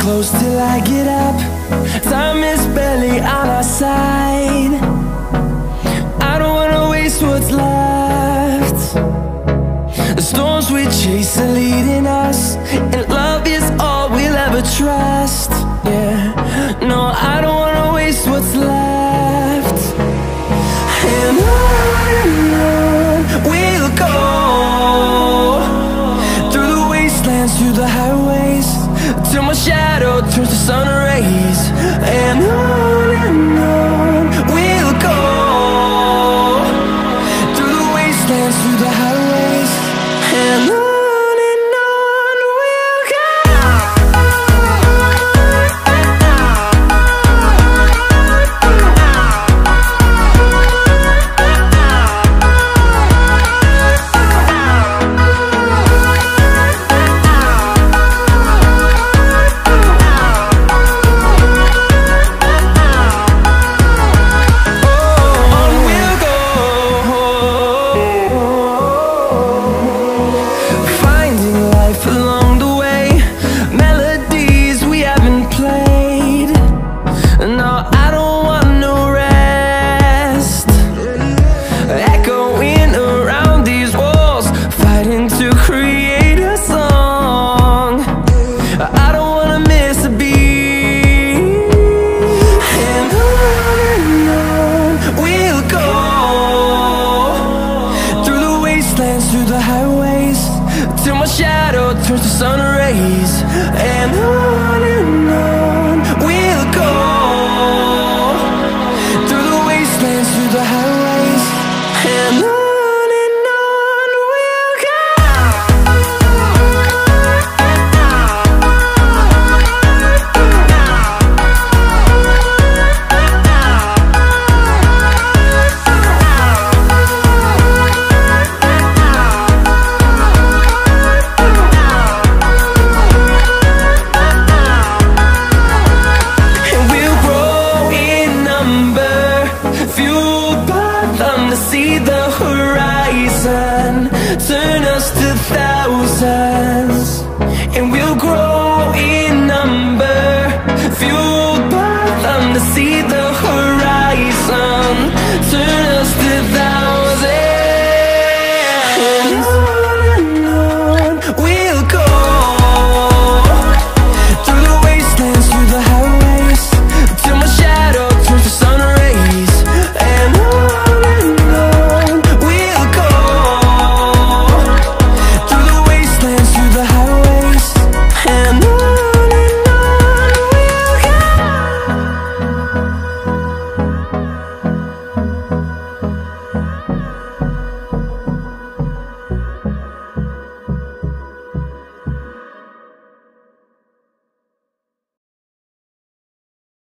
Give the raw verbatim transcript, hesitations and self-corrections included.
close till I get up. Time is barely on our side. I don't wanna waste what's left. The storms we chase are leading us, and love is all we'll ever trust. Yeah, no, I don't wanna waste what's left. And on and on we'll go, through the wastelands, through the highways, till my shadow turns to sun rays. And on and on we'll go, through the wastelands, through the highways, and on. Through the highways, till my shadow turns to sun rays. And on and on we'll go, through the wastelands, through the highways, and on. See the horizon turn us to thousands, and we'll grow in number, fueled by them to see the horizon turn